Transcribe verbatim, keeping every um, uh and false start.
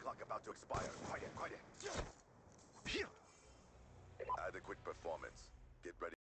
clock about to expire. Quiet, quiet. Adequate performance. Get ready.